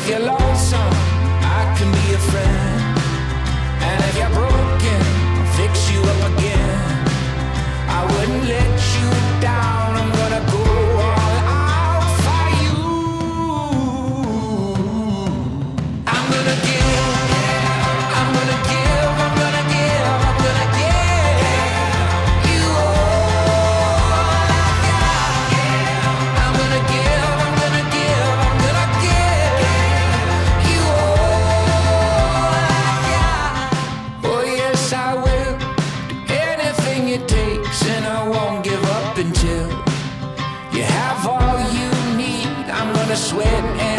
if you're lonesome, I can be a friend. And if you're broken, I'll fix you up again. I wouldn't let you down. I'm gonna go all out for you. I'm gonna give, I'm gonna give, I'm gonna give, I'm gonna give you all I got. I'm gonna give, I'm gonna give, I'm gonna give you all I got. Oh yes, I will do anything it takes, and I won't give up until you have all you need. I'm gonna sweat and